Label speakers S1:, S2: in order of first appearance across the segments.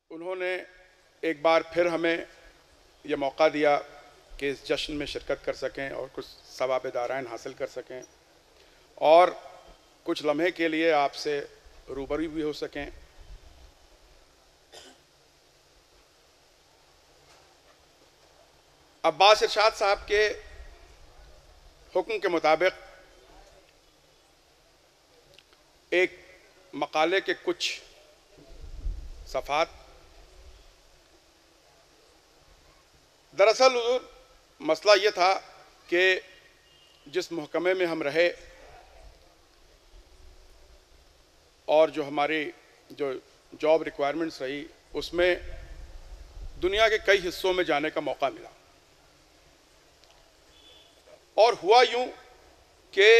S1: उन्होंने एक बार फिर हमें यह मौका दिया कि इस जश्न में शिरकत कर सकें और कुछ सवाब दाराइन हासिल कर सकें और कुछ लम्हे के लिए आपसे रूबरू भी हो सकें। अब्बास इरशाद साहब के हुक्म के मुताबिक एक मकाले के कुछ सफ़ात, दरअसल हुजूर मसला ये था कि जिस महकमे में हम रहे और जो हमारी जो जॉब रिक्वायरमेंट्स रही उसमें दुनिया के कई हिस्सों में जाने का मौका मिला और हुआ यूं कि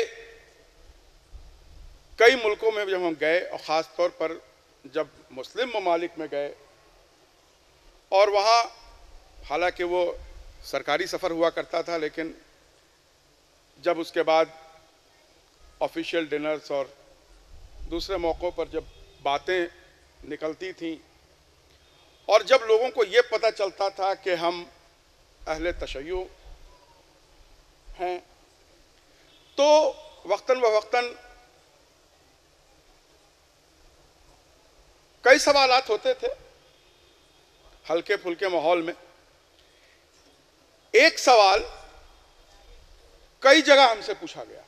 S1: कई मुल्कों में जब हम गए और ख़ास तौर पर जब मुस्लिम ममालिक में गए और वहाँ हालांकि वो सरकारी सफ़र हुआ करता था, लेकिन जब उसके बाद ऑफिशियल डिनर्स और दूसरे मौक़ों पर जब बातें निकलती थीं और जब लोगों को ये पता चलता था कि हम अहले तशय्युअ हैं, तो वक्तन व वक्तन कई सवालात होते थे हल्के फुल्के माहौल में। एक सवाल कई जगह हमसे पूछा गया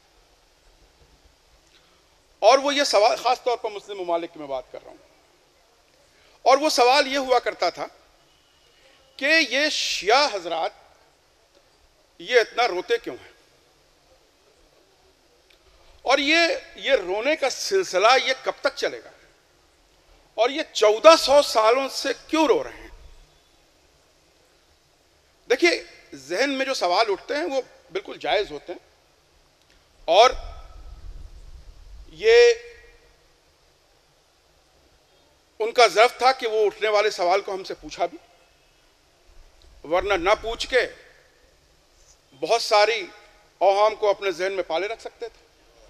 S1: और वो ये सवाल ख़ास तौर पर मुस्लिम ममालिक की मैं बात कर रहा हूँ, और वो सवाल ये हुआ करता था कि ये शिया हजरात ये इतना रोते क्यों हैं और ये रोने का सिलसिला ये कब तक चलेगा और ये 1400 सालों से क्यों रो रहे हैं। देखिए, जहन में जो सवाल उठते हैं वो बिल्कुल जायज़ होते हैं और ये उनका ज़र्फ था कि वो उठने वाले सवाल को हमसे पूछा भी, वरना ना पूछ के बहुत सारी औहाम को अपने जहन में पाले रख सकते थे।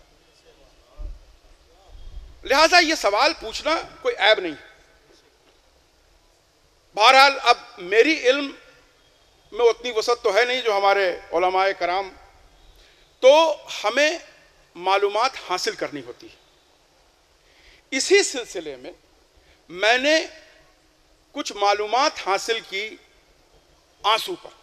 S1: लिहाजा ये सवाल पूछना कोई ऐब नहीं। बहरहाल अब मेरी इल्म में उतनी वसअत तो है नहीं जो हमारे उलमाए कराम, तो हमें मालूमात हासिल करनी होती है। इसी सिलसिले में मैंने कुछ मालूमात हासिल की आंसू पर,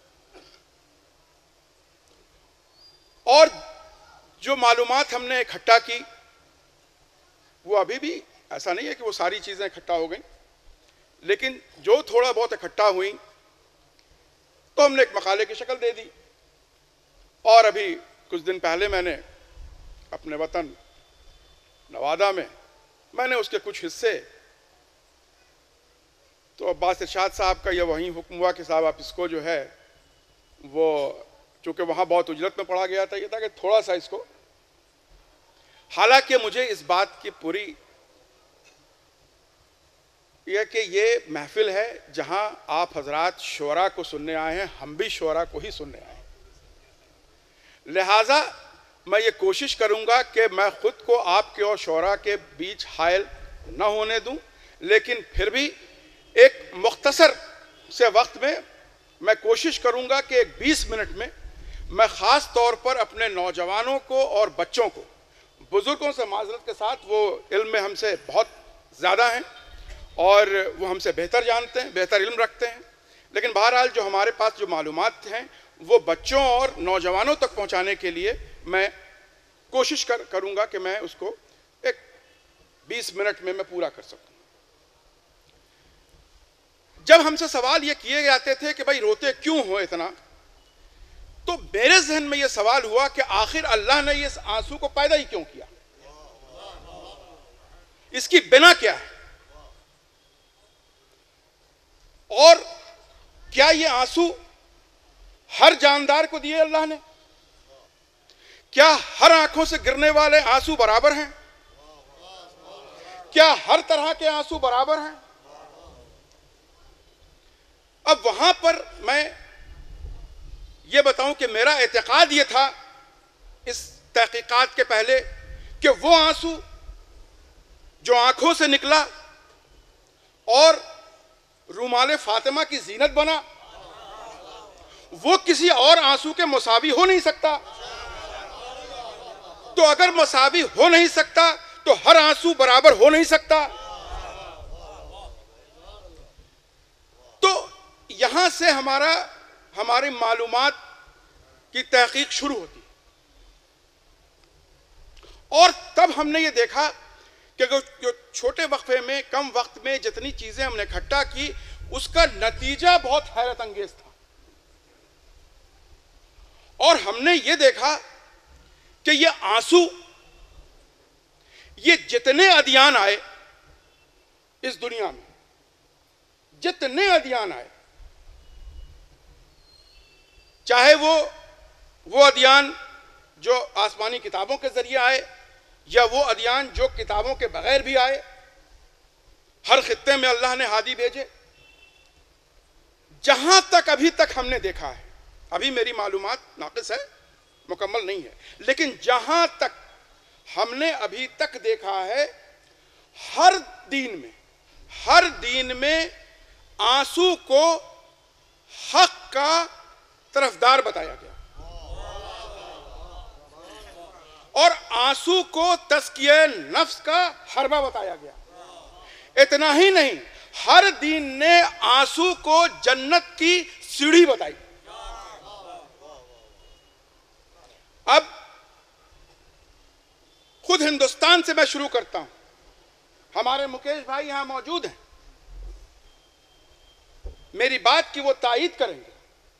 S1: और जो मालूमात हमने इकट्ठा की वो अभी भी ऐसा नहीं है कि वो सारी चीज़ें इकट्ठा हो गई, लेकिन जो थोड़ा बहुत इकट्ठा हुई तो हमने एक मकाले की शक्ल दे दी। और अभी कुछ दिन पहले मैंने अपने वतन नवादा में मैंने उसके कुछ हिस्से, तो अब्बास इरशाद साहब का यह वहीं हुक्म हुआ कि साहब आप इसको जो है वो, चूँकि वहाँ बहुत उजरत में पढ़ा गया था, ये था कि थोड़ा सा इसको, हालांकि मुझे इस बात की पूरी यह कि ये महफिल है जहां आप हजरात शोरा को सुनने आए हैं, हम भी शोरा को ही सुनने आए हैं। लिहाजा मैं ये कोशिश करूंगा कि मैं खुद को आपके और शोरा के बीच हायल न होने दूं, लेकिन फिर भी एक मुख्तसर से वक्त में मैं कोशिश करूंगा कि एक 20 मिनट में मैं ख़ास तौर पर अपने नौजवानों को और बच्चों को, बुज़ुर्गों से माज़रत के साथ, वो इल्म में हमसे बहुत ज़्यादा हैं और वो हमसे बेहतर जानते हैं, बेहतर इल्म रखते हैं, लेकिन बहरहाल जो हमारे पास जो मालूमात हैं वो बच्चों और नौजवानों तक पहुंचाने के लिए मैं कोशिश करूंगा कि मैं उसको एक 20 मिनट में मैं पूरा कर सकूं। जब हमसे सवाल ये किए जाते थे कि भाई रोते क्यों हो इतना, तो मेरे जहन में ये सवाल हुआ कि आखिर अल्लाह ने इस आंसू को पैदा ही क्यों किया, इसकी बिना क्या है, और क्या ये आंसू हर जानदार को दिए अल्लाह ने? क्या हर आंखों से गिरने वाले आंसू बराबर हैं? क्या हर तरह के आंसू बराबर हैं? अब वहां पर मैं ये बताऊं कि मेरा एतकाद ये था इस तहकीकात के पहले कि वो आंसू जो आंखों से निकला और रुमाले फातिमा की जीनत बना, वो किसी और आंसू के मुसावी हो नहीं सकता। तो अगर मुसावी हो नहीं सकता तो हर आंसू बराबर हो नहीं सकता। तो यहां से हमारी मालूमात की तहकीक शुरू होती है। और तब हमने ये देखा कि जो छोटे वक्फे में, कम वक्त में जितनी चीजें हमने इकट्ठा की, उसका नतीजा बहुत हैरत अंगेज था। और हमने ये देखा कि ये आंसू, ये जितने अदियान आए इस दुनिया में, जितने अदियान आए, चाहे वो अदियान जो आसमानी किताबों के जरिए आए या वो अदियान जो किताबों के बगैर भी आए, हर खित्ते में अल्लाह ने हादी भेजे। जहां तक अभी तक हमने देखा है, अभी मेरी मालूमात नाक़िस है, मुकम्मल नहीं है, लेकिन जहां तक हमने अभी तक देखा है, हर दीन में आंसू को हक का तरफदार बताया गया और आंसू को तज़किया नफ्स का हरबा बताया गया। इतना ही नहीं, हर दीन ने आंसू को जन्नत की सीढ़ी बताई। अब खुद हिंदुस्तान से मैं शुरू करता हूं। हमारे मुकेश भाई यहां मौजूद हैं, मेरी बात की वो तायीद करेंगे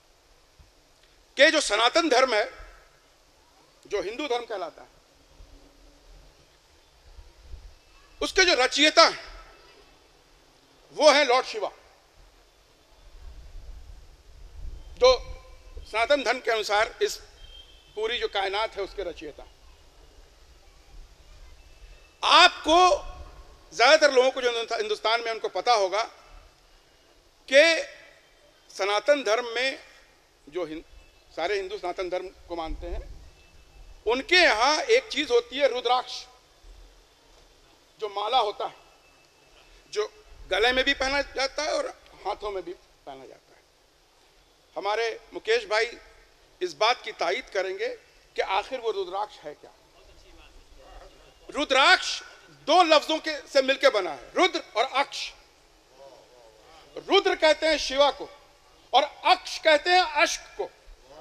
S1: कि जो सनातन धर्म है, जो हिंदू धर्म कहलाता है, उसके जो रचयिता हैं वो है लॉर्ड शिवा, जो सनातन धर्म के अनुसार इस पूरी जो कायनात है उसके रचयिता। आपको ज्यादातर लोगों को जो हिंदुस्तान में उनको पता होगा कि सनातन धर्म में जो सारे हिंदू सनातन धर्म को मानते हैं, उनके यहां एक चीज होती है रुद्राक्ष, जो माला होता है, जो गले में भी पहना जाता है और हाथों में भी पहना जाता है। हमारे मुकेश भाई इस बात की तायीद करेंगे कि आखिर वो रुद्राक्ष है क्या। रुद्राक्ष दो लफ्जों के से मिलकर बना है, रुद्र और अक्ष। रुद्र कहते हैं शिवा को और अक्ष कहते हैं अश्क को।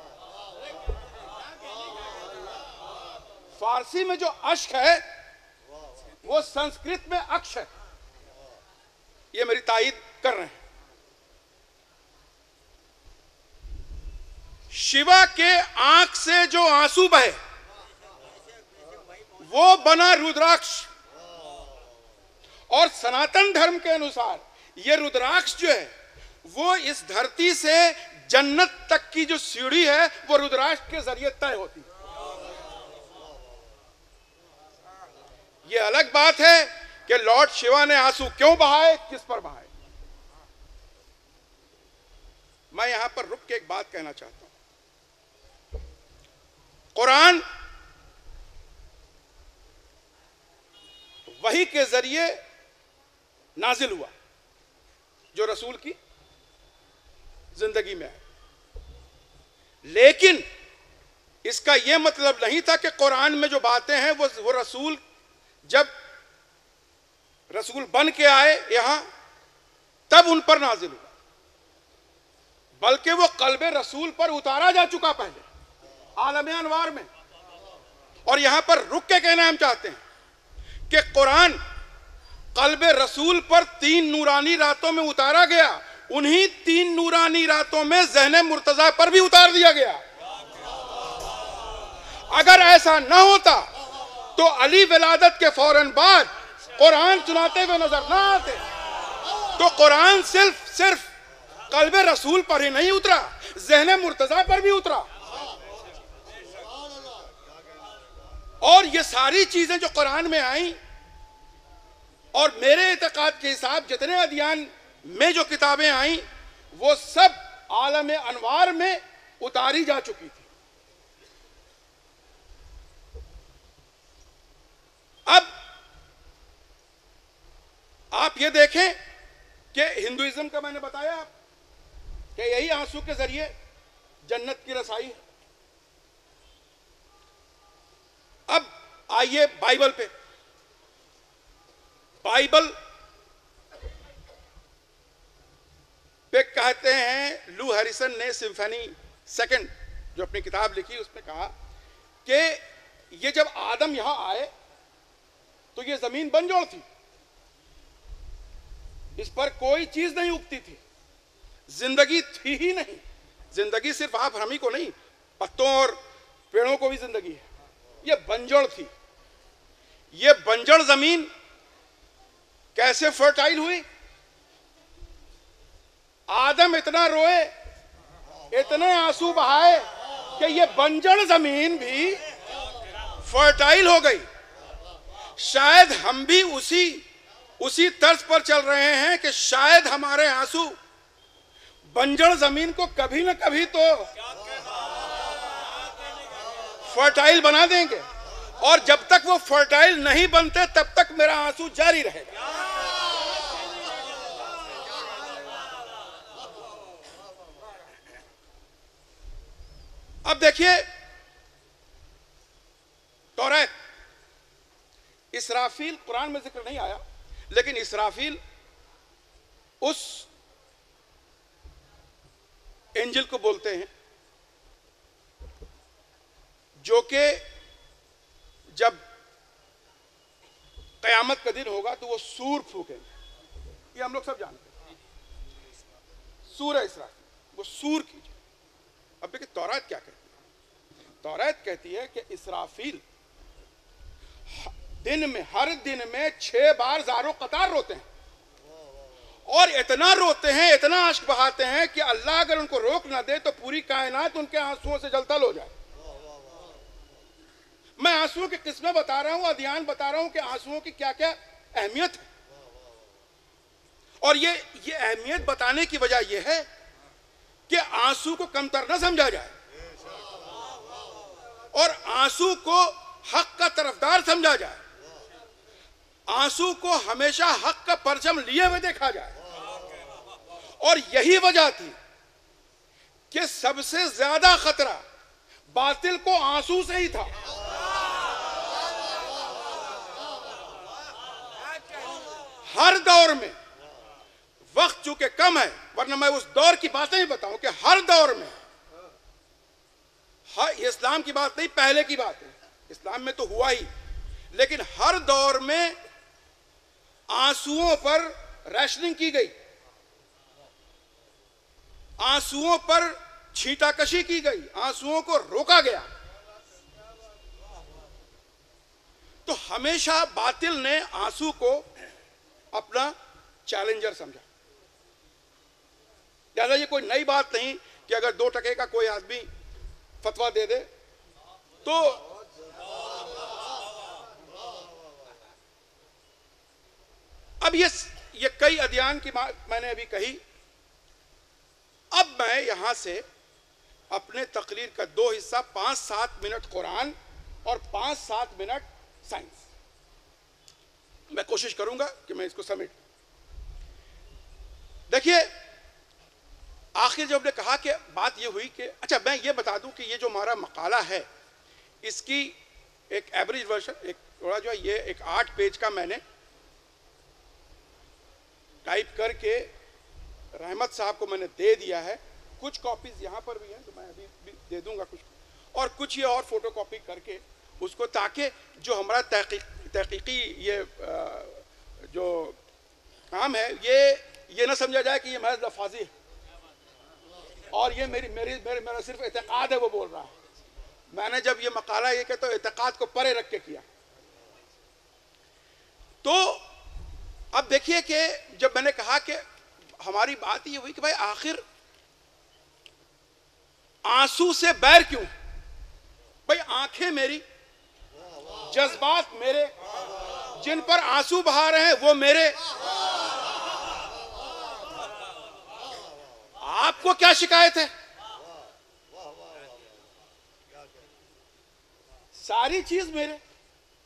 S1: फारसी में जो अश्क है वो संस्कृत में अक्ष है। ये मेरी तायीद कर रहे हैं। शिवा के आंख से जो आंसू बहे वो बना रुद्राक्ष। और सनातन धर्म के अनुसार ये रुद्राक्ष जो है वो इस धरती से जन्नत तक की जो सीढ़ी है वो रुद्राक्ष के जरिए तय होती है। ये अलग बात है कि लॉर्ड शिवा ने आंसू क्यों बहाए, किस पर बहाए। मैं यहां पर रुक के एक बात कहना चाहता हूं। कुरान वही के जरिए नाजिल हुआ जो रसूल की जिंदगी में है, लेकिन इसका यह मतलब नहीं था कि कुरान में जो बातें हैं वो रसूल जब रसूल बन के आए यहां तब उन पर नाजिल हुआ, बल्कि वो कल्बे रसूल पर उतारा जा चुका पहले आलम अनवार में। और यहां पर रुक के कहना हम चाहते हैं कि कुरान कल्बे रसूल पर 3 नूरानी रातों में उतारा गया, उन्हीं 3 नूरानी रातों में ज़हने मुर्तजा पर भी उतार दिया गया। अगर ऐसा न होता तो अली विलादत के फौरन बाद कुरान सुनाते हुए नजर ना आते। तो कुरान सिर्फ कल्बे रसूल पर ही नहीं उतरा, ज़हने मुर्तजा पर भी उतरा। और ये सारी चीजें जो कुरान में आई, और मेरे इत्तेकाद के हिसाब जितने अदियान में जो किताबें आई वो सब आलम अनवार में उतारी जा चुकी थी। अब आप ये देखें कि हिंदुइज्म का मैंने बताया कि यही आंसू के जरिए जन्नत की रसाई है। अब आइए बाइबल पे। बाइबल पे कहते हैं, लू हैरिसन ने सिम्फनी सेकंड जो अपनी किताब लिखी उसमें कहा कि ये जब आदम यहां आए तो ये जमीन बंजर थी, इस पर कोई चीज नहीं उगती थी, जिंदगी थी ही नहीं। जिंदगी सिर्फ आप हम ही को नहीं, पत्तों और पेड़ों को भी जिंदगी है। ये बंजर थी। ये बंजर जमीन कैसे फर्टाइल हुई? आदम इतना रोए, इतने आंसू बहाए कि ये बंजर जमीन भी फर्टाइल हो गई। शायद हम भी उसी तर्ज पर चल रहे हैं कि शायद हमारे आंसू बंजर जमीन को कभी ना कभी तो फर्टाइल बना देंगे, और जब तक वो फर्टाइल नहीं बनते तब तक मेरा आंसू जारी रहेगा। अब देखिए, तौरात, इसराफील कुरान में जिक्र नहीं आया, लेकिन इसराफील उस एंजल को बोलते हैं जो कि जब कयामत का दिन होगा तो वो सूर फूकेंगे। ये हम लोग सब जानते हैं, सूर है इसराफील, वो सूर कीजिए। अब देखिए तौरात क्या कहती है। तौरात कहती है कि इसराफील हर दिन में 6 बार ज़ारो कतार रोते हैं, और इतना रोते हैं, इतना अश्क बहाते हैं कि अल्लाह अगर उनको रोक ना दे तो पूरी कायनात उनके आंसुओं से जलथल हो जाए। मैं आंसुओं की किस्में बता रहा हूं, अध्ययन बता रहा हूं कि आंसुओं की क्या क्या अहमियत है। और ये अहमियत बताने की वजह यह है कि आंसू को कमतर न समझा जाए, और आंसू को हक का तरफदार समझा जाए। आंसू को हमेशा हक का परचम लिए हुए देखा जाए। और यही वजह थी कि सबसे ज्यादा खतरा बातिल को आंसू से ही था। हर दौर में, वक्त चूंकि कम है, वरना मैं उस दौर की बातें ही बताऊं कि हर दौर में, इस्लाम की बात नहीं, पहले की बात है, इस्लाम में तो हुआ ही, लेकिन हर दौर में आंसुओं पर रैशनिंग की गई, आंसुओं पर छींटाकशी की गई, आंसुओं को रोका गया। तो हमेशा बातिल ने आंसू को अपना चैलेंजर समझा। लिहाजा ये कोई नई बात नहीं कि अगर 2 टके का कोई आदमी फतवा दे दे तो अब ये कई अध्ययन की मैंने अभी कही। अब मैं यहां से अपने तकरीर का 2 हिस्सा, 5-7 मिनट कुरान और 5-7 मिनट साइंस, मैं कोशिश करूंगा कि मैं इसको समेट। देखिए, आखिर जब ने कहा कि बात ये हुई कि अच्छा, मैं ये बता दूं कि ये जो हमारा मकाला है इसकी एक एवरेज वर्जन, एक थोड़ा जो है, ये एक 8 पेज का मैंने टाइप करके रहमत साहब को मैंने दे दिया है। कुछ कॉपीज यहाँ पर भी हैं तो मैं अभी भी दे दूंगा कुछ, और कुछ ये और फोटो कॉपी करके उसको, ताकि जो हमारा तहकीकी ये जो काम है ये ना समझा जाए कि ये महज लफाजी है और ये मेरा सिर्फ एतकाद है वो बोल रहा है। मैंने जब ये मकाला ये कहता एतकाद को परे रख के किया। तो अब देखिए कि जब मैंने कहा कि हमारी बात ये हुई कि भाई आखिर आंसू से बैर क्यों? भाई आंखें मेरी, जज्बात मेरे, जिन पर आंसू बहा रहे हैं वो मेरे। आपको क्या शिकायत है? सारी चीज मेरे।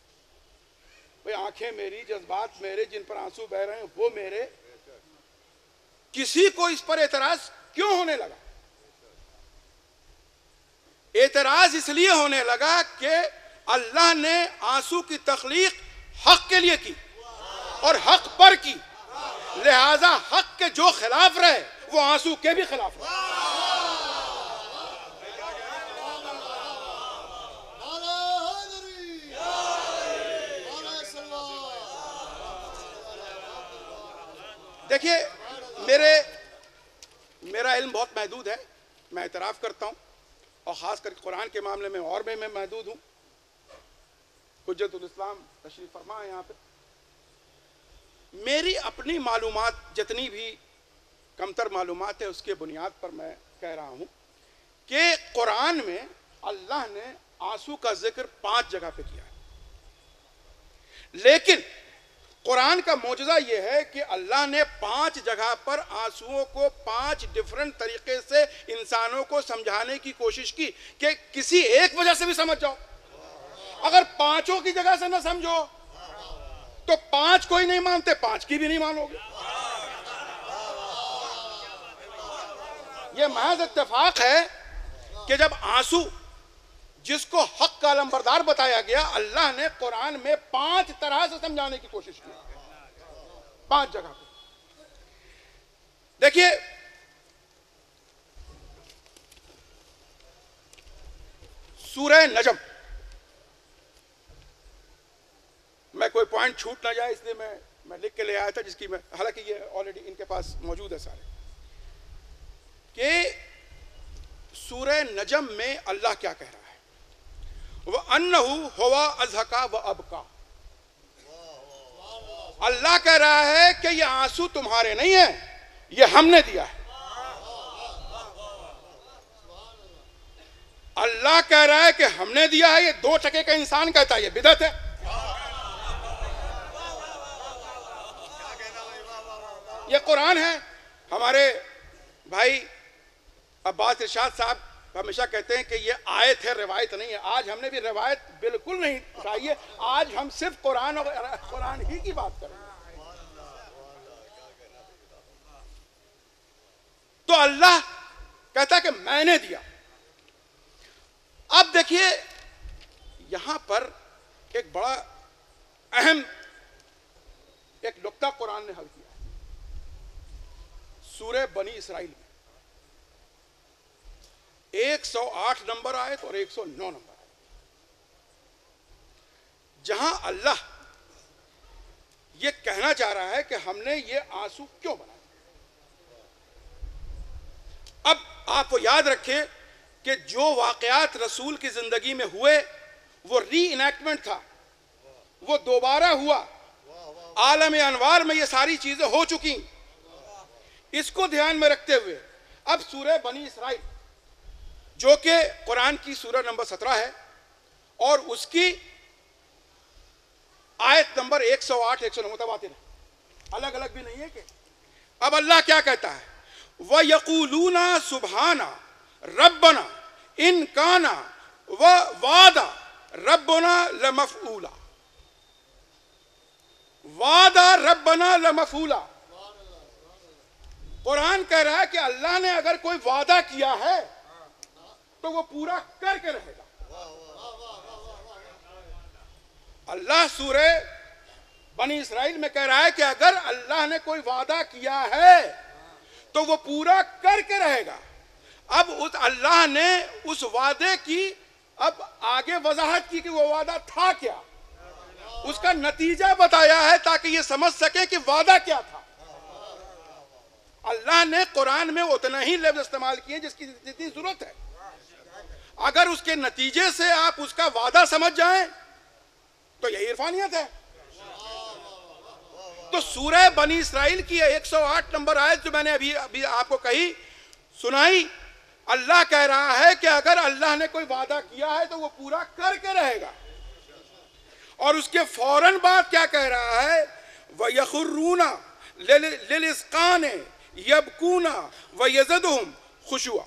S1: भाई आंखें मेरी, जज्बात मेरे, जिन पर आंसू बह रहे हैं वो मेरे। किसी को इस पर एतराज क्यों होने लगा? एतराज इसलिए होने लगा कि अल्लाह ने आंसू की तख्लीक हक के लिए की और हक पर की, लिहाजा हक के जो खिलाफ रहे वो आंसू के भी खिलाफ रहे। देखिए, मेरा इल्म बहुत महदूद है, मैं इतराफ़ करता हूँ, और ख़ास करके कुरान के मामले में और भी मैं महदूद हूँ। हुज्जतुल इस्लाम तशरीफ़ फरमा है यहाँ पे। मेरी अपनी मालूमात जितनी भी कमतर मालूमात है उसके बुनियाद पर मैं कह रहा हूँ कि कुरान में अल्लाह ने आंसू का जिक्र 5 जगह पे किया है, लेकिन कुरान का मौजज़ा यह है कि अल्लाह ने 5 जगह पर आंसुओं को 5 डिफरेंट तरीके से इंसानों को समझाने की कोशिश की कि किसी एक वजह से भी समझ जाओ। अगर 5 की जगह से ना समझो तो 5 को ही नहीं मानते, 5 की भी नहीं मानोगे। यह महज इत्तेफाक है कि जब आंसू जिसको हक का अलंबरदार बताया गया, अल्लाह ने कुरान में 5 तरह से समझाने की कोशिश की, 5 जगह पे। देखिए, सूरह नजम, मैं कोई पॉइंट छूट ना जाए इसलिए मैं लिख के ले आया था, जिसकी मैं, हालांकि ये ऑलरेडी इनके पास मौजूद है सारे, कि सूरह नजम में अल्लाह क्या कह रहा है, वह अन्नहु हुवा अज़हका व अबका। अल्लाह कह रहा है कि ये आंसू तुम्हारे नहीं है, ये हमने दिया है। अल्लाह कह रहा है कि हमने दिया है, ये 2 टके का इंसान कहता है ये बिदअत है। ये कुरान है। हमारे भाई अब्बास इरशाद साहब हमेशा कहते हैं कि ये आयत है, रिवायत नहीं है। आज हमने भी रिवायत बिल्कुल नहीं उठाई है, आज हम सिर्फ कुरान और कुरान ही की बात करेंगे। तो अल्लाह कहता है कि मैंने दिया। अब देखिए, यहां पर एक बड़ा अहम एक नुक्ता कुरान ने हल किया है। सूरह बनी इसराइल में 108 नंबर आयत और 109 नंबर आयत, जहां अल्लाह ये कहना चाह रहा है कि हमने ये आंसू क्यों बनाए। अब आपको याद रखें कि जो वाकयात रसूल की जिंदगी में हुए वो री इनैक्टमेंट था, वो दोबारा हुआ। आलम अनवार में ये सारी चीजें हो चुकी। इसको ध्यान में रखते हुए अब सूरह बनी इसराइल, जो कि कुरान की सूरह नंबर 17 है और उसकी आयत नंबर 108 109 मुतवातिर है, अलग अलग भी नहीं है कि। अब अल्लाह क्या कहता है, व यकूलूना सुबहाना रब्बना इन काना व वादा रब्बना लमफऊला। वादा रब्बना लमफऊला। कुरान कह रहा है कि अल्लाह ने अगर कोई वादा किया है तो वो पूरा करके रहेगा। अल्लाह सूरह बनी इसराइल में कह रहा है कि अगर अल्लाह ने कोई वादा किया है तो वो पूरा करके रहेगा। अब उस अल्लाह ने उस वादे की अब आगे वजाहत की कि वो वादा था क्या, उसका नतीजा बताया है ताकि ये समझ सके कि वादा क्या था। अल्लाह ने कुरान में उतना ही लफ्ज इस्तेमाल किए जिसकी जितनी जरूरत है। अगर उसके नतीजे से आप उसका वादा समझ जाएं तो यही इरफानियत है। तो सूरह बनी इसराइल की 108 नंबर आयत जो मैंने अभी आपको कही सुनाई, अल्लाह कह रहा है कि अगर अल्लाह ने कोई वादा किया है तो वो पूरा करके रहेगा। और उसके फौरन बाद क्या कह रहा है, वयखुर्रूना लिलिस्कान यबकूना वयज़दहुम खुशुआ।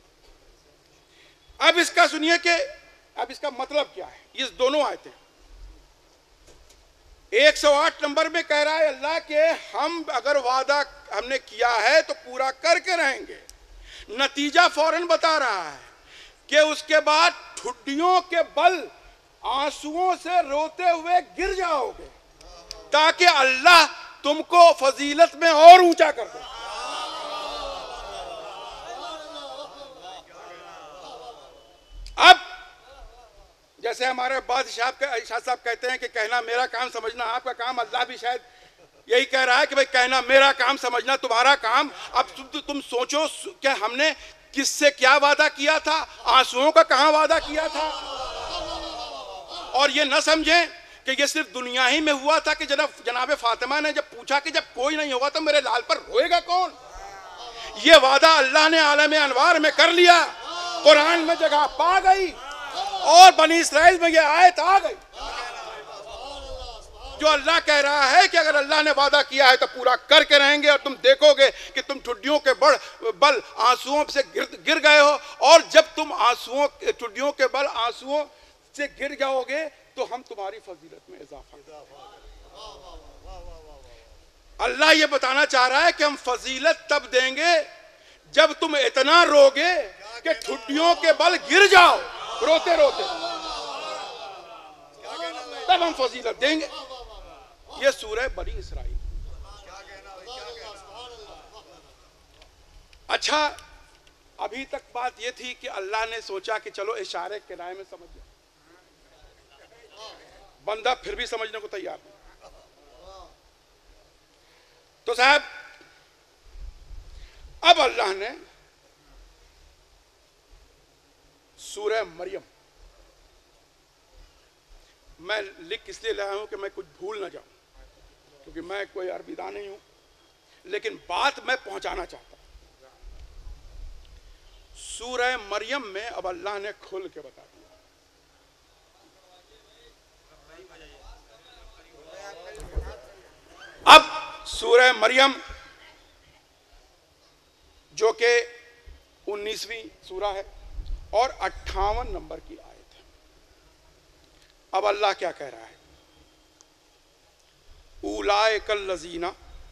S1: अब इसका सुनिए कि अब इसका मतलब क्या है। ये दोनों आयतें, 108 नंबर में कह रहा है अल्लाह के हम अगर वादा हमने किया है तो पूरा करके रहेंगे। नतीजा फौरन बता रहा है कि उसके बाद ठुड्डियों के बल आंसुओं से रोते हुए गिर जाओगे ताकि अल्लाह तुमको फजीलत में और ऊंचा कर दे। अब जैसे हमारे बादशाह साहब कहते हैं कि कहना मेरा काम समझना आपका काम, अल्लाह भी शायद यही कह रहा है कि भाई कहना मेरा काम समझना तुम्हारा काम। अब तुम सोचो कि हमने किससे क्या वादा किया था, आंसुओं का कहां वादा किया था। और ये न समझें कि ये सिर्फ दुनिया ही में हुआ था कि जनाब फातिमा ने जब पूछा कि जब कोई नहीं होगा तो मेरे लाल पर रोएगा कौन। ये वादा अल्लाह ने आलम अनवार में कर लिया, कुरान में जगह पा गई और बनी इस्राइल में ये आयत आ गई जो अल्लाह कह रहा है कि अगर अल्लाह ने वादा किया है तो पूरा करके रहेंगे। और तुम देखोगे कि तुम ठुड्डियों के बल आंसुओं से गिर गए हो, और जब तुम ठुड्डियों के बल आंसुओं से गिर जाओगे तो हम तुम्हारी फजीलत में इजाफा। अल्लाह ये बताना चाह रहा है कि हम फजीलत तब देंगे जब तुम इतना रोगे कि ठुड्डियों के बल गिर जाओ रोते रोते, तब हम फजीलत देंगे। ये सूरह बनी इस्राइल। अच्छा, अभी तक बात ये थी कि अल्लाह ने सोचा कि चलो इशारे किराए में समझ जाए, बंदा फिर भी समझने को तैयार नहीं। तो साहब अब अल्लाह ने सूरह मरियम, मैं लिख इसलिए लाया हूं कि मैं कुछ भूल ना जाऊं, क्योंकि मैं कोई अरबीदा नहीं हूं, लेकिन बात मैं पहुंचाना चाहता हूं। सूरह मरियम में अब अल्लाह ने खोल के बता दिया। अब सूरह मरियम जो कि 19वीं सूरा है और 58 नंबर की आयत है। अब अल्लाह क्या कह रहा है, उलाइकल लजीना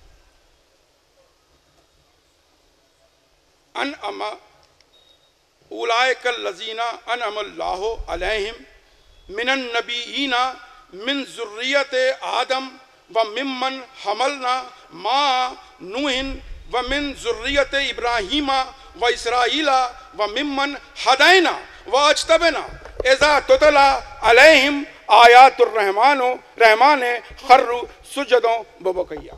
S1: अनअमल्लाहु अलैहिम मिनन नबीयीना मिन ज़ुर्रियते आदम व मिम्मन हमलना मा नूहिन व मिन ज़ुर्रियते इब्राहीमा व इसराईला व मिम्मन हदैना व अज्तबना इज़ा तुतला अलैहिम आयातुर रहमाने खर्रु सुजदों व बकैया।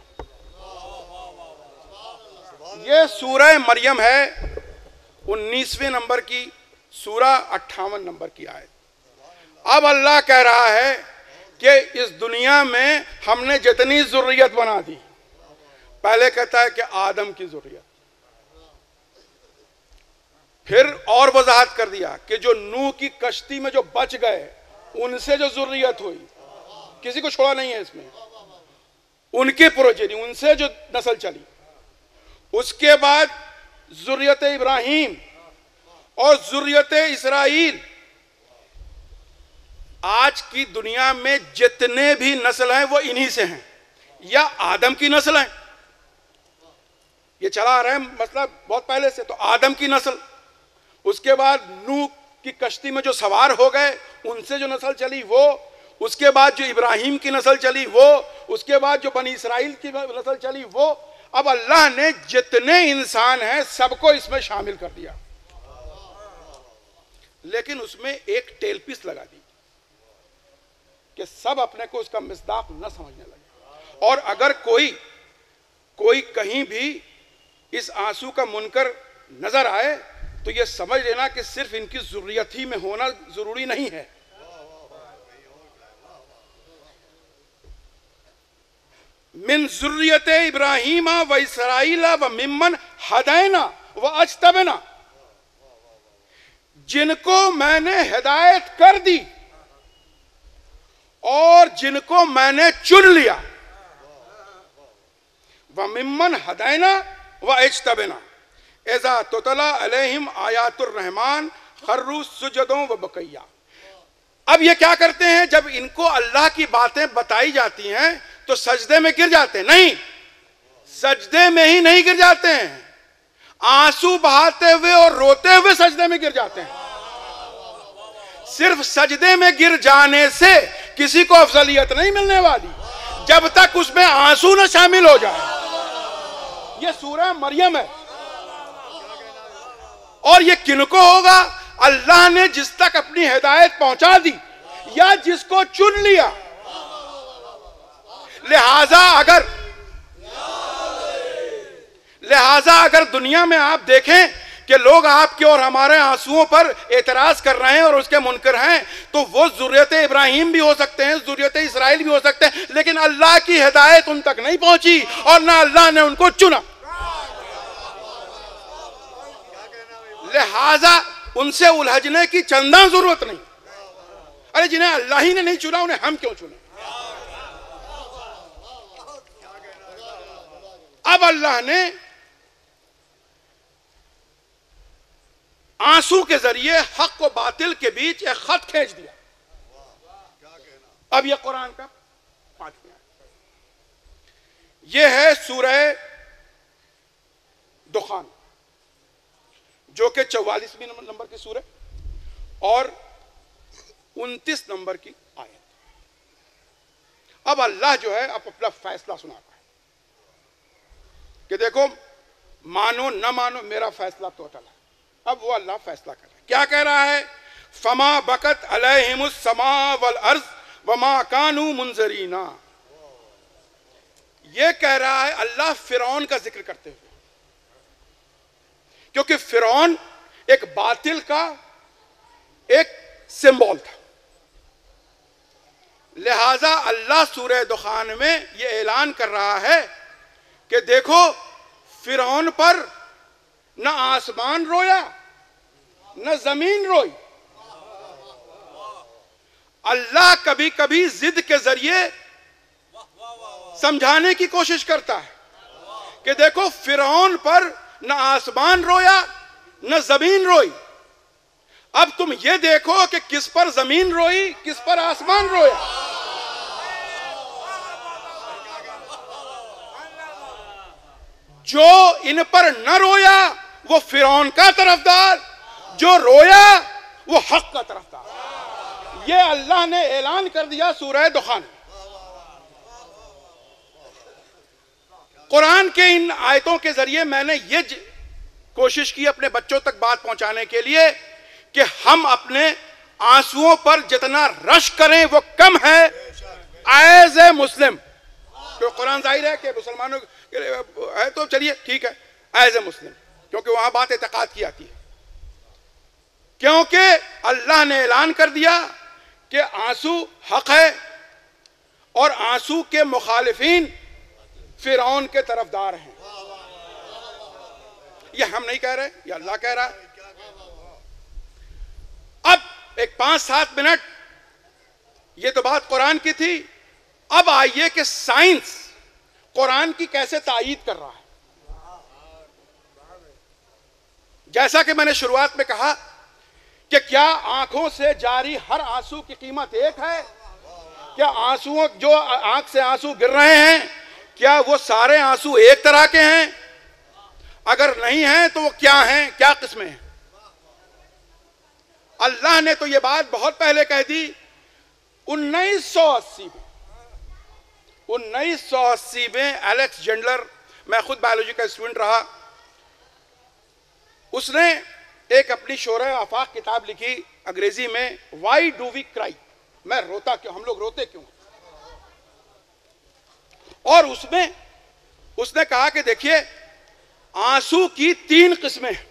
S1: ये सूरह मरियम है 19वें नंबर की सूरा 58 नंबर की आयत। अब अल्लाह कह रहा है कि इस दुनिया में हमने जितनी ज़ुर्रियत बना दी, पहले कहता है कि आदम की ज़ुर्रियत, फिर और वजाहत कर दिया कि जो नूह की कश्ती में जो बच गए उनसे जो ज़ुर्रियत हुई, किसी को छोड़ा नहीं है इसमें, उनके प्रोजेनी, उनसे जो नस्ल चली। उसके बाद ज़ुर्रियत इब्राहीम और ज़ुर्रियत इसराइल। आज की दुनिया में जितने भी नस्ल हैं वो इन्हीं से हैं, या आदम की नस्ल है। ये चला आ रहा है मसला बहुत पहले से। तो आदम की नस्ल, उसके बाद नूह की कश्ती में जो सवार हो गए उनसे जो नस्ल चली वो, उसके बाद जो इब्राहिम की नस्ल चली वो, उसके बाद जो बनी इसराइल की नस्ल चली वो। अब अल्लाह ने जितने इंसान हैं सबको इसमें शामिल कर दिया, लेकिन उसमें एक टेल पीस लगा दी कि सब अपने को उसका मिस्दाक न समझने लगे। और अगर कोई कहीं भी इस आंसू का मुनकर नजर आए तो ये समझ लेना कि सिर्फ इनकी ज़ुर्रियत ही में होना जरूरी नहीं है। मिन ज़ुर्रियत इब्राहीम व इसराइल व मिम्मन हदैना व अज्तबना, जिनको मैंने हिदायत कर दी और जिनको मैंने चुन लिया। व मिम्मन हदैना व अज्तबना इज़ा तुतला अलैहिम आयातुर रहमान खर्रु सुजदों व बकैया। अब ये क्या करते हैं, जब इनको अल्लाह की बातें बताई जाती हैं तो सजदे में गिर जाते हैं। नहीं, सजदे में ही नहीं गिर जाते हैं, आंसू बहाते हुए और रोते हुए सजदे में गिर जाते हैं। सिर्फ सजदे में गिर जाने से किसी को अफजलियत नहीं मिलने वाली जब तक उसमें आंसू न शामिल हो जाए। यह सूरह मरियम है। और यह किनको होगा? अल्लाह ने जिस तक अपनी हिदायत पहुंचा दी या जिसको चुन लिया। लिहाजा अगर दुनिया में आप देखें कि लोग आपके और हमारे आंसुओं पर एतराज कर रहे हैं और उसके मुनकर हैं, तो वो ज़ुर्रियत इब्राहिम भी हो सकते हैं, ज़ुर्रियत इसराइल भी हो सकते हैं, लेकिन अल्लाह की हिदायत उन तक नहीं पहुंची और ना अल्लाह ने उनको चुना। लिहाजा उनसे उलझने की चंदा जरूरत नहीं। अरे जिन्हें अल्लाह ही ने नहीं चुना उन्हें हम क्यों चुने? अब अल्लाह ने आंसू के जरिए हक और बातिल के बीच एक खत खींच दिया। अब यह कुरान का 5वां यह है सूरह दुखान, जो कि 44वें नंबर की सूरह और 29 नंबर की आयत। अब अल्लाह जो है अब अपना फैसला सुनाता है कि देखो, मानो न मानो, मेरा फैसला टोटल है। अब वो अल्लाह फैसला कर रहा है। क्या कह रहा है? फमा बकत अलैहिमुस समा वल अर्ज़ वमा कानू मुंजरीना। ये कह रहा है अल्लाह फिरौन का जिक्र करते हुए, क्योंकि फिरौन एक बातिल का एक सिंबल था। लिहाजा अल्लाह सूरह दुखान में यह ऐलान कर रहा है कि देखो, फिरौन पर न आसमान रोया न जमीन रोई। अल्लाह कभी कभी जिद के जरिए समझाने की कोशिश करता है कि देखो, फिरौन पर न आसमान रोया न जमीन रोई। अब तुम ये देखो कि किस पर जमीन रोई, किस पर आसमान रोया। जो इन पर न रोया वो फिरौन का तरफदार, जो रोया वो हक का तरफदार। ये अल्लाह ने ऐलान कर दिया सूरह दुखान। कुरान के इन आयतों के जरिए मैंने ये कोशिश की अपने बच्चों तक बात पहुंचाने के लिए कि हम अपने आंसुओं पर जितना रश करें वो कम है एज ए मुस्लिम। तो कुरान जाहिर है कि मुसलमानों है, तो चलिए ठीक है एज ए मुस्लिम, क्योंकि वहां बात एतकाद की आती है। क्योंकि अल्लाह ने ऐलान कर दिया कि आंसू हक है और आंसू के मुखालिफिन फिरौन के तरफदार हैं। ये हम नहीं कह रहे, ये अल्लाह कह रहा है। अब एक 5-7 मिनट, ये तो बात कुरान की थी। अब आइए कि साइंस कुरान की कैसे तायीद कर रहा है। जैसा कि मैंने शुरुआत में कहा कि क्या आंखों से जारी हर आंसू की कीमत एक है? क्या आंसुओं, जो आंख से आंसू गिर रहे हैं, क्या वो सारे आंसू एक तरह के हैं? अगर नहीं हैं तो वो क्या हैं, क्या किस्में हैं? अल्लाह ने तो ये बात बहुत पहले कह दी 1980 में। 1980 में एलेक्स जेंडलर, मैं खुद बायोलॉजी का स्टूडेंट रहा, उसने एक अपनी शोरह आफाक किताब लिखी अंग्रेजी में, वाई डू वी क्राई, मैं रोता क्यों, हम लोग रोते क्यों। और उसमें उसने कहा कि देखिए, आंसू की 3 किस्में हैं।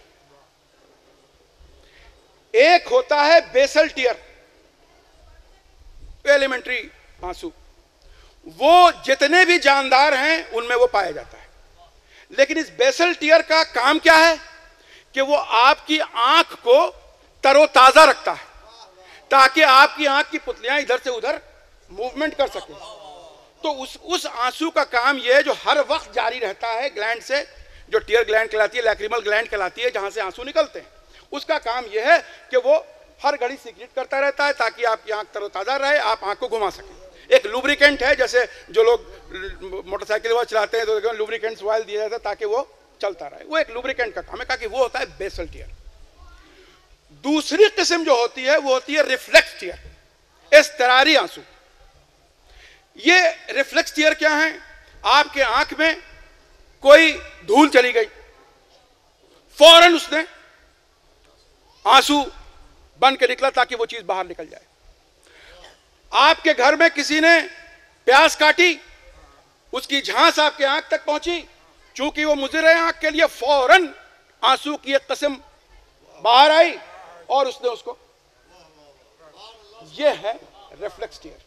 S1: एक होता है बेसल टीयर, एलिमेंट्री आंसू, वो जितने भी जानदार हैं उनमें वो पाया जाता है। लेकिन इस बेसल टीयर का काम क्या है कि वो आपकी आंख को तरोताजा रखता है, ताकि आपकी आंख की पुतलियां इधर से उधर मूवमेंट कर सके। तो उस आंसू का काम यह है जो हर वक्त जारी रहता है ग्लैंड से, जो टीयर ग्लैंड कहलाती है, लैक्रिमल ग्लैंड कहलाती है, जहां से आंसू निकलते हैं। उसका काम यह है कि वो हर घड़ी सिगरेट करता रहता है ताकि आपकी आंख तरोताजा रहे, आप आंख को घुमा सकें। एक लुब्रिकेंट है, जैसे जो लोग मोटरसाइकिल वह चलाते हैं तो लुब्रिकेंट्स ऑयल दिया जाता है ताकि वो चलता रहे, वो एक लुब्रिकेंट का काम है, कहा कि वो होता है बेसल टीयर। दूसरी किस्म जो होती है वो होती है रिफ्लेक्स टीयर, एस्तरारी आंसू। ये रिफ्लेक्स टीयर क्या है? आपके आंख में कोई धूल चली गई, फौरन उसने आंसू बन के निकला ताकि वो चीज बाहर निकल जाए। आपके घर में किसी ने प्यास काटी, उसकी झांस आपके आंख तक पहुंची, चूंकि वो मुज़र है आंख के लिए, फौरन आंसू की एक किस्म बाहर आई और उसने उसको, ये है रिफ्लेक्स टीयर।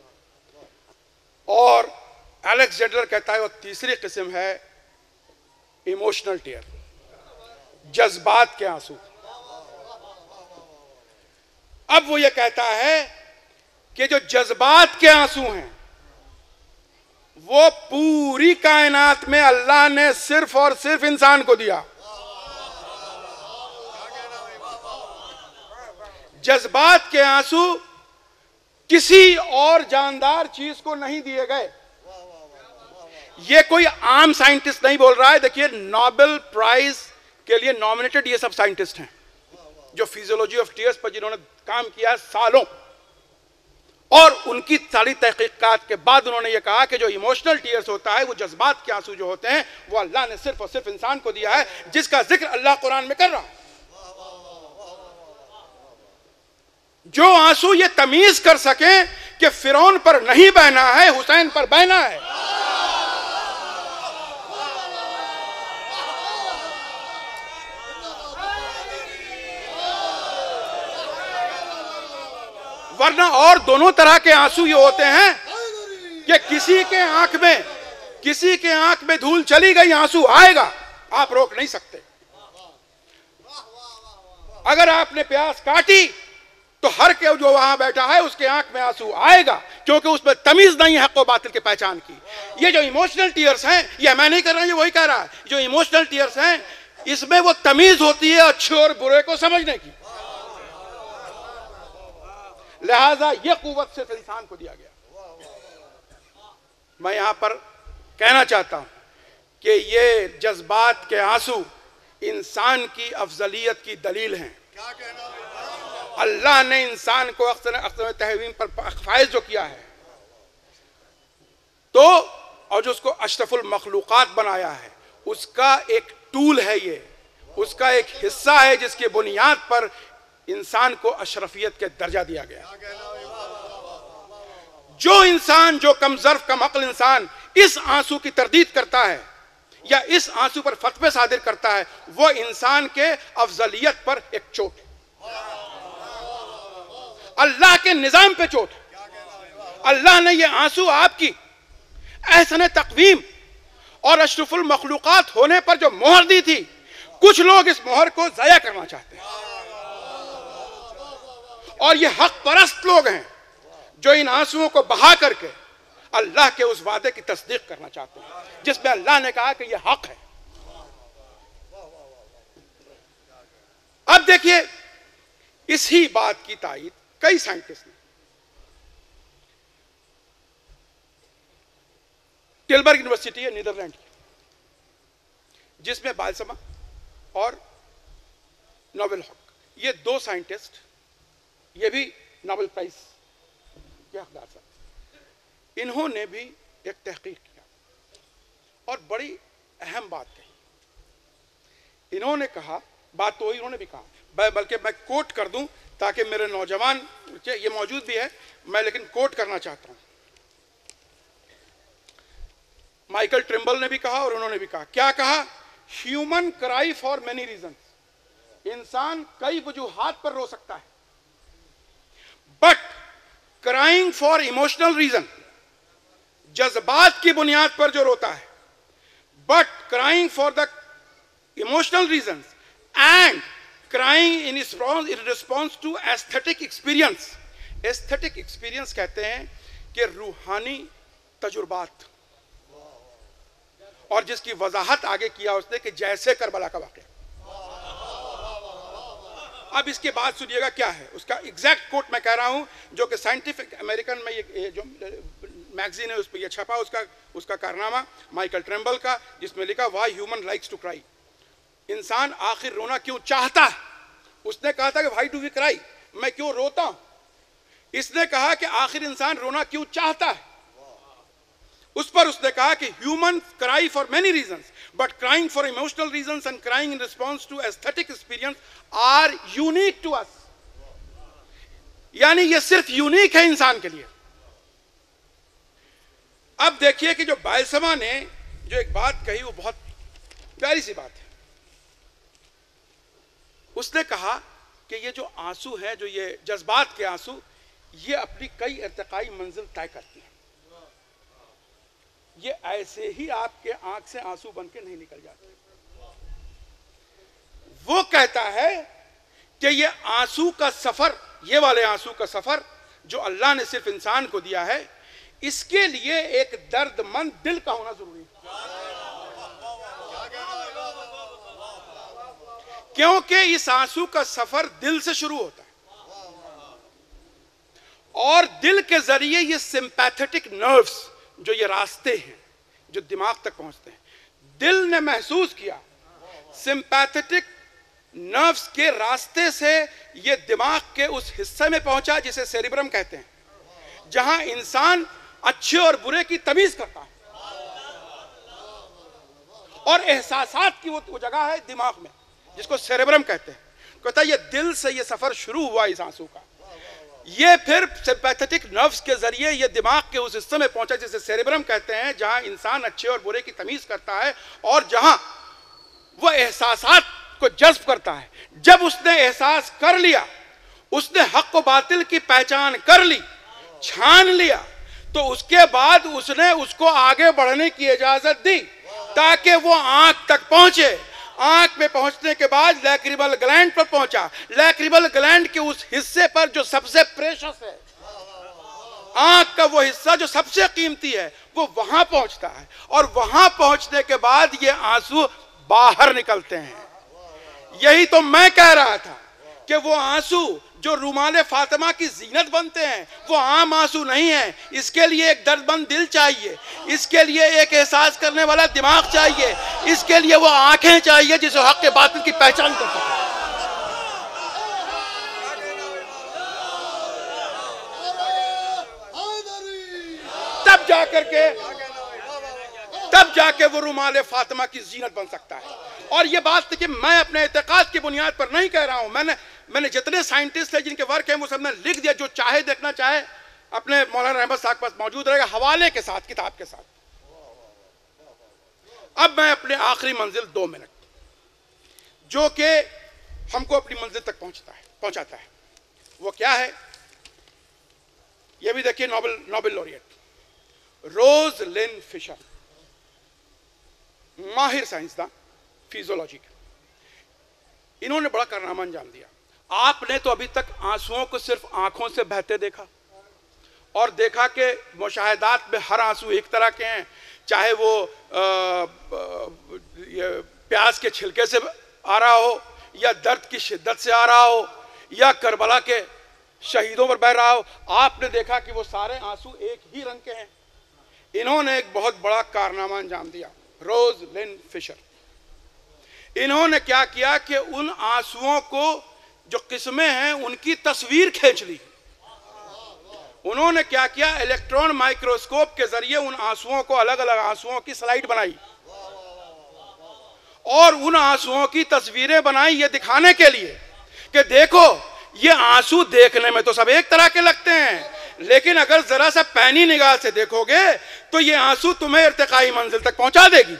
S1: और अलेक्जेंडर कहता है वो तीसरी किस्म है इमोशनल टीयर, जज्बात के आंसू। अब वो ये कहता है कि जो जज्बात के आंसू हैं वो पूरी कायनात में अल्लाह ने सिर्फ और सिर्फ इंसान को दिया। जज्बात के आंसू किसी और जानदार चीज को नहीं दिए गए। ये कोई आम साइंटिस्ट नहीं बोल रहा है। देखिए, नोबेल प्राइज के लिए नॉमिनेटेड ये सब साइंटिस्ट हैं जो फिजियोलॉजी ऑफ टीयर्स पर जिन्होंने काम किया सालों, और उनकी सारी तहकीकात के बाद उन्होंने ये कहा कि जो इमोशनल टीयर्स होता है, वो जज्बात के आंसू जो होते हैं, वो अल्लाह ने सिर्फ और सिर्फ इंसान को दिया है, जिसका जिक्र अल्लाह कुरान में कर रहा है। जो आंसू ये तमीज कर सके कि फिरौन पर नहीं बहना है, हुसैन पर बहना है। वरना और दोनों तरह के आंसू ये होते हैं कि किसी के आंख में धूल चली गई, आंसू आएगा, आप रोक नहीं सकते। अगर आपने प्यास काटी तो हर के जो वहां बैठा है उसके आंख में आंसू आएगा, क्योंकि उसमें तमीज नहीं है हक और बातिल की पहचान की। ये जो इमोशनल टीयर्स हैं, ये मैं नहीं कर रहा हूं, ये वही कह रहा है, जो इमोशनल टीयर्स हैं इसमें वो तमीज होती है अच्छे और बुरे को समझने की। लिहाजा ये कुव्वत सिर्फ इंसान को दिया गया। मैं यहां पर कहना चाहता हूं कि ये जज्बात के आंसू इंसान की अफजलियत की दलील हैं। अल्लाह ने इंसान को अक्सर तहवीम पर फायज जो किया है, तो और जो उसको अशरफुल मखलूकात बनाया है, उसका एक टूल है, ये उसका एक हिस्सा है जिसकी बुनियाद पर इंसान को अशरफियत के दर्जा दिया गया। जो इंसान, जो कमजर्फ कम अक्ल इंसान इस आंसू की तरदीद करता है या इस आंसू पर फतवे सादिर करता है, वो इंसान के अफजलियत पर एक चोट है, अल्लाह के निजाम पे चोट है। अल्लाह ने ये आंसू आपकी एहसन तकवीम और अशरफुल मखलूकात होने पर जो मोहर दी थी, कुछ लोग इस मोहर को ज़ाया करना चाहते हैं, और ये हक परस्त लोग हैं जो इन आंसुओं को बहा करके अल्लाह के उस वादे की तस्दीक करना चाहते हैं जिसमें अल्लाह ने कहा कि यह हक है। अब देखिए, इसी बात की तायीद कई साइंटिस्ट ने, टिलबर्ग यूनिवर्सिटी है नीदरलैंड की, जिसमें बाल्समा और नोबेल हक, ये दो साइंटिस्ट, ये भी नोबेल प्राइज के हकदार साहब, इन्होंने भी एक तहकीक किया और बड़ी अहम बात कही। इन्होंने कहा, बात तो इन्होंने भी कहा, बल्कि मैं कोट कर दूं ताकि मेरे नौजवान, ये मौजूद भी है, मैं लेकिन कोट करना चाहता हूं। माइकल ट्रिम्बल ने भी कहा और उन्होंने भी कहा, क्या कहा? Human cry for many reason, इंसान कई वजूहात पर रो सकता है, but crying for emotional reason, जज्बात की बुनियाद पर जो रोता है, but crying for the emotional reason and crying in response to aesthetic experience. Aesthetic experience कहते हैं कि रूहानी तजुर्बात, और जिसकी वजाहत आगे किया उसने कि जैसे करबला का वाक़या। अब इसके बाद सुनिएगा क्या है उसका एग्जैक्ट कोट मैं कह रहा हूं, जो कि साइंटिफिक अमेरिकन में ये जो मैगजीन है उस पर यह छपा, उसका कारनामा माइकल ट्रेम्बल का, जिसमें लिखा why human likes to cry, इंसान आखिर रोना क्यों चाहता है। उसने कहा था कि व्हाई डू वी क्राई, मैं क्यों रोता हूं। इसने कहा कि आखिर इंसान रोना क्यों चाहता है। उस पर उसने कहा कि human cry for many reasons but crying for emotional reasons and crying in response to aesthetic experience are unique to us. यानी ये सिर्फ यूनिक है इंसान के लिए। अब देखिए कि जो बाल्समा ने जो एक बात कही वो बहुत प्यारी सी बात है। उसने कहा कि ये जो आंसू है, जो ये जज्बात के आंसू, ये अपनी कई इर्तिकाई मंजिल तय करती हैं। ये ऐसे ही आपके आंख से आंसू बन के नहीं निकल जाते। वो कहता है कि ये आंसू का सफर, ये वाले आंसू का सफर जो अल्लाह ने सिर्फ इंसान को दिया है, इसके लिए एक दर्दमंद दिल का होना जरूरी है। क्योंकि इस आंसू का सफर दिल से शुरू होता है और दिल के जरिए ये सिंपैथेटिक नर्व्स, जो ये रास्ते हैं जो दिमाग तक पहुंचते हैं, दिल ने महसूस किया सिंपैथेटिक नर्व्स के रास्ते से ये दिमाग के उस हिस्से में पहुंचा जिसे सेरिब्रम कहते हैं, जहां इंसान अच्छे और बुरे की तमीज करता है। और एहसासात की वो जगह है दिमाग में जिसको सेरेब्रम कहते हैं। कहता है ये दिल से ये सफर शुरू हुआ इस आंसू का, ये फिर सिंपैथेटिक नर्व्स के जरिए ये दिमाग के उस हिस्से में पहुंचा जिसे सेरेब्रम कहते हैं, जहां इंसान अच्छे और बुरे की तमीज करता है और जहां वो एहसासात को जज्ब करता है। जब उसने एहसास कर लिया, उसने हक व बातिल की पहचान कर ली, छान लिया, तो उसके बाद उसने उसको आगे बढ़ने की इजाजत दी ताकि वो आंख तक पहुंचे। आंख में पहुंचने के बाद लैक्रिमल ग्लैंड पर पहुंचा। लैक्रिमल ग्लैंड के उस हिस्से पर जो सबसे प्रेशस है, आंख का वो हिस्सा जो सबसे कीमती है, वो वहां पहुंचता है और वहां पहुंचने के बाद ये आंसू बाहर निकलते हैं। यही तो मैं कह रहा था कि वो आंसू जो रुमाले फातिमा की जीनत बनते हैं, वो आम आंसू नहीं है। इसके लिए एक दर्दमंद दिल चाहिए, इसके लिए एक एहसास करने वाला दिमाग चाहिए, इसके लिए वो आंखें चाहिए जिसे हक के बातिल की पहचान कर सके। तब जाके वो रुमाले फातिमा की जीनत बन सकता है। और ये बात कि मैं अपने इत्तेकाद की बुनियाद पर नहीं कह रहा हूं। मैंने जितने साइंटिस्ट हैं जिनके वर्क हैं वो सब ने लिख दिया। जो चाहे देखना चाहे अपने मौलाना अहमद साहब के पास मौजूद रहेगा, हवाले के साथ, किताब के साथ। अब मैं अपने आखिरी मंजिल 2 मिनट, जो कि हमको अपनी मंजिल तक पहुंचाता है, वो क्या है? ये भी देखिए, Nobel laureate Rose Lynn Fisher, माहिर साइंसदान फिजियोलॉजी के, इन्होंने बड़ा कारनामा अंजाम दिया। आपने तो अभी तक आंसुओं को सिर्फ आंखों से बहते देखा और देखा कि मुशाहिदात में हर आंसू एक तरह के हैं, चाहे वो प्याज के छिलके से आ रहा हो, या दर्द की शिद्दत से आ रहा हो, या करबला के शहीदों पर बह रहा हो। आपने देखा कि वो सारे आंसू एक ही रंग के हैं। इन्होंने एक बहुत बड़ा कारनामा अंजाम दिया, रोज लिन फिशर। इन्होंने क्या किया कि उन आंसुओं को जो किस्में हैं उनकी तस्वीर खींच ली। उन्होंने क्या किया, इलेक्ट्रॉन माइक्रोस्कोप के जरिए उन आंसुओं को, अलग अलग आंसुओं की स्लाइड बनाई और उन आंसुओं की तस्वीरें बनाई, ये दिखाने के लिए कि देखो ये आंसू देखने में तो सब एक तरह के लगते हैं, लेकिन अगर जरा सा पैनी निगाह से देखोगे तो ये आंसू तुम्हें इर्तिकाई मंजिल तक पहुंचा देगी।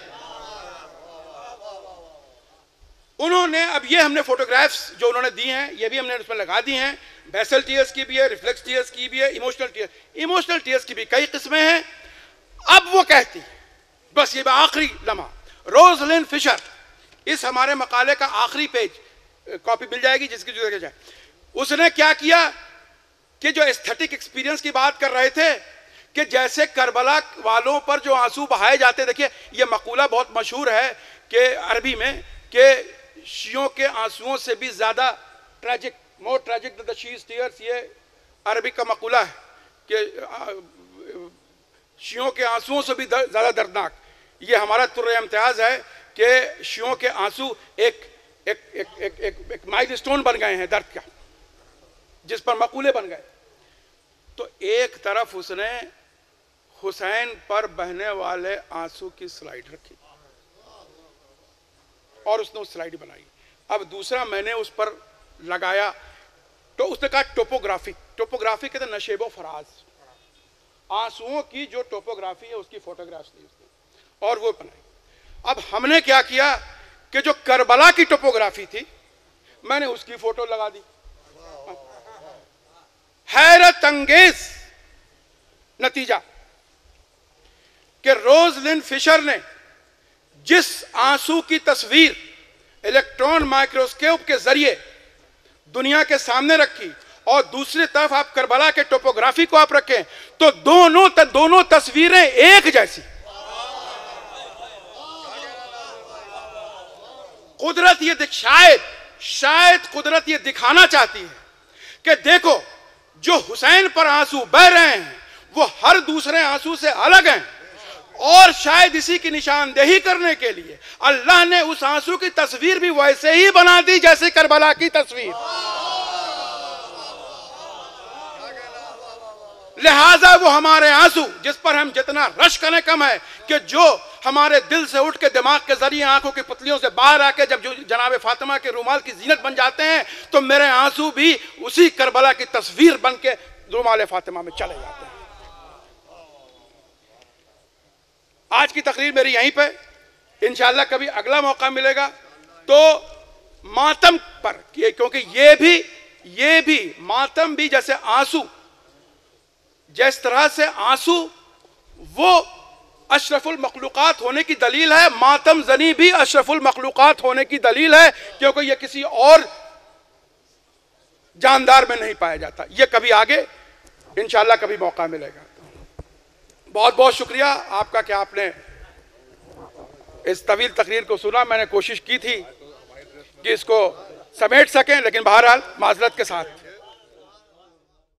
S1: उन्होंने, अब ये हमने फोटोग्राफ्स जो उन्होंने दी हैं ये भी हमने उसमें लगा दी हैं। बेसल टीयर्स की भी है, रिफ्लेक्स टीयर्स की भी है, इमोशनल टीयर्स की भी कई किस्में हैं। अब वो कहती, बस ये आखिरी लम्हा, रोज लिन फिशर, इस हमारे मकाले का आखिरी पेज, कॉपी मिल जाएगी जिसकी जो देखा जाए। उसने क्या किया कि जो एस्थेटिक एक्सपीरियंस की बात कर रहे थे कि जैसे करबला वालों पर जो आंसू बहाए जाते, देखिए ये मकूला बहुत मशहूर है कि अरबी में कि शियों के आंसुओं से भी ज्यादा tragic, more tragic the she's tears, ये अरबिक का मकूला है कि शियों के आंसुओं से भी ज्यादा दर्दनाक। ये हमारा तुर्रे इम्तियाज है कि शियों के आंसू एक एक एक एक एक, एक माइलस्टोन बन गए हैं दर्द का, जिस पर मकूले बन गए। तो एक तरफ उसने हुसैन पर बहने वाले आंसू की स्लाइड रखी और उसने उस स्लाइड बनाई। अब दूसरा मैंने उस पर लगाया तो उसने कहा टोपोग्राफी। टोपोग्राफी कहते नशेबो फराज, आंसुओं की जो टोपोग्राफी है उसकी फोटोग्राफ्स ली उसने और वो बनाई। अब हमने क्या किया कि जो करबला की टोपोग्राफी थी मैंने उसकी फोटो लगा दी। हैरत अंगेज नतीजा कि रोजलिन फिशर ने जिस आंसू की तस्वीर इलेक्ट्रॉन माइक्रोस्कोप के जरिए दुनिया के सामने रखी और दूसरी तरफ आप करबला के टोपोग्राफी को आप रखें तो दोनों तस्वीरें एक जैसी। कुदरत ये शायद कुदरत ये दिखाना चाहती है कि देखो जो हुसैन पर आंसू बह रहे हैं वो हर दूसरे आंसू से अलग हैं, और शायद इसी की निशानदेही करने के लिए अल्लाह ने उस आंसू की तस्वीर भी वैसे ही बना दी जैसे करबला की तस्वीर। लिहाजा वो हमारे आंसू जिस पर हम जितना रश करें कम है कि जो हमारे दिल से उठ के दिमाग के जरिए आंखों की पुतलियों से बाहर आके जब जो जनाब फातिमा के रुमाल की जीनत बन जाते हैं तो मेरे आंसू भी उसी करबला की तस्वीर बन के रुमाल फातिमा में चले जाते हैं। आज की तकरीर मेरी यहीं पे, इंशाअल्लाह कभी अगला मौका मिलेगा तो मातम पर, क्योंकि ये भी मातम भी जैसे आंसू, जिस तरह से आंसू वो अशरफुल मखलूकात होने की दलील है, मातम जनी भी अशरफुल मखलूकात होने की दलील है, क्योंकि ये किसी और जानदार में नहीं पाया जाता। ये कभी आगे इंशाअल्लाह कभी मौका मिलेगा। बहुत बहुत शुक्रिया आपका कि आपने इस तवील तकरीर को सुना। मैंने कोशिश की थी कि इसको समेट सकें, लेकिन बहरहाल माजरत के साथ